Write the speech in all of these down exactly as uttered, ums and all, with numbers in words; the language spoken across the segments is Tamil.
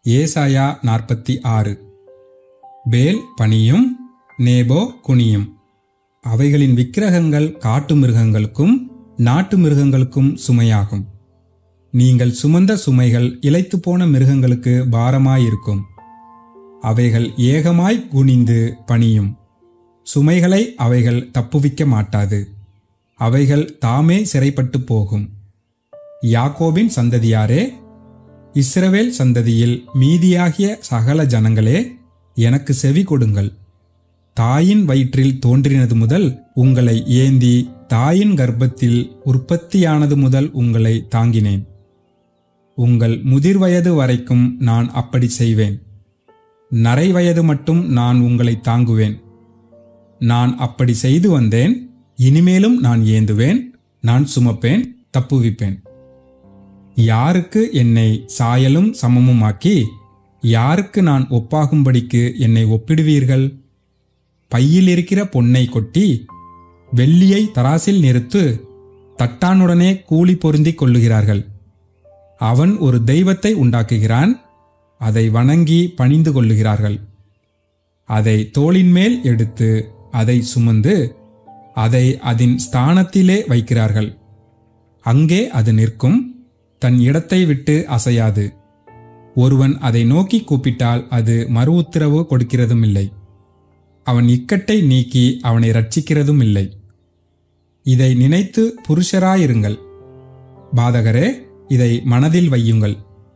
ஏசாயா நாற்பத்தி ஆறு. பேல் பணியும், நேபோ குனியும். அவைகளின் விக்கிரகங்கள் காட்டு மிருகங்களுக்கும் நாட்டு மிருகங்களுக்கும் சுமையாகும். நீங்கள் சுமந்த சுமைகள் இளைத்து போன மிருகங்களுக்கு பாரமாயிருக்கும். அவைகள் ஏகமாய் குனிந்து பணியும். சுமைகளை அவைகள் தப்புவிக்க மாட்டாது. அவைகள் தாமே சிறைப்பட்டு போகும். யாக்கோபின் சந்ததியாரே, இஸ்ரவேல் சந்ததியில் மீதியாகிய சகல ஜனங்களே, எனக்கு செவி கொடுங்கள். தாயின் வயிற்றில் தோன்றினது முதல் உங்களை ஏந்தி, தாயின் கர்ப்பத்தில் உற்பத்தியானது முதல் உங்களை தாங்கினேன். உங்கள் முதிர் வயது வரைக்கும் நான் அப்படி செய்வேன். நரை வயது மட்டும் நான் உங்களை தாங்குவேன். நான் அப்படி செய்து வந்தேன், இனிமேலும் நான் ஏந்துவேன், நான் சுமப்பேன், தப்புவிப்பேன். யாருக்கு என்னை சாயலும் சமமுமாக்கி, யாருக்கு நான் ஒப்பாகும்படிக்கு என்னை ஒப்பிடுவீர்கள்? பையில் இருக்கிற பொன்னை கொட்டி வெள்ளியை தராசில் நிறுத்து, தட்டானுடனே கூலி பொருந்திக் கொள்ளுகிறார்கள். அவன் ஒரு தெய்வத்தை உண்டாக்குகிறான், அதை வணங்கி பணிந்து கொள்ளுகிறார்கள். அதை தோளின் மேல் எடுத்து அதை சுமந்து அதை அதன் ஸ்தானத்திலே வைக்கிறார்கள். அங்கே அது நிற்கும், தன் இடத்தை விட்டு அசையாது. ஒருவன் அதை நோக்கி கூப்பிட்டால் அது மறு உத்தரவு கொடுக்கிறதும் இல்லை. அவன் இக்கட்டை நீக்கி அவனை ரட்சிக்கிறதும் இல்லை. இதை நினைத்து புருஷராயிருங்கள். பாதகரே, இதை மனதில் வையுங்கள்.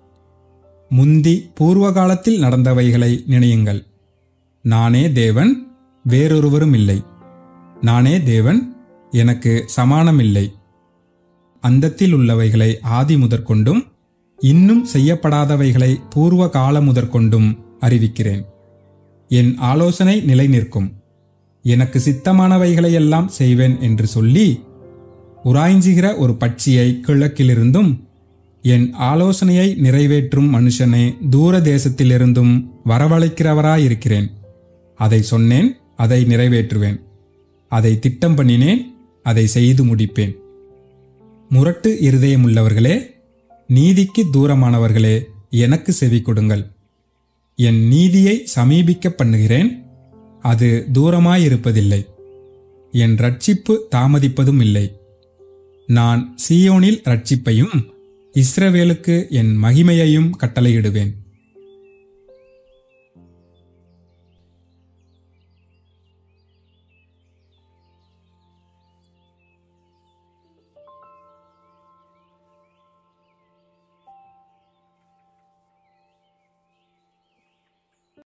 முந்தி பூர்வ காலத்தில் நடந்தவைகளை நினையுங்கள். நானே தேவன், வேறொருவரும் இல்லை. நானே தேவன், எனக்கு சமானமில்லை. அந்தத்தில் உள்ளவைகளை ஆதி முதற்கொண்டும் இன்னும் செய்யப்படாதவைகளை பூர்வ கால முதற்கொண்டும் அறிவிக்கிறேன். என் ஆலோசனை நிலை நிற்கும். எனக்கு சித்தமானவைகளையெல்லாம் செய்வேன் என்று சொல்லி உராய்ஞ்சுகிற ஒரு பட்சியை கிழக்கிலிருந்தும், என் ஆலோசனையை நிறைவேற்றும் மனுஷனை தூர தேசத்திலிருந்தும் வரவழைக்கிறவராயிருக்கிறேன். அதை சொன்னேன், அதை நிறைவேற்றுவேன். அதை திட்டம் பண்ணினேன், அதை செய்து முடிப்பேன். முரட்டு இருதயமுள்ளவர்களே, நீதிக்கு தூரமானவர்களே, எனக்கு செவி கொடுங்கள். என் நீதியை சமீபிக்க பண்ணுகிறேன், அது தூரமாயிருப்பதில்லை. என் ரட்சிப்பு தாமதிப்பதும் இல்லை. நான் சீயோனில் ரட்சிப்பையும் இஸ்ரவேலுக்கு என் மகிமையையும் கட்டளையிடுவேன்.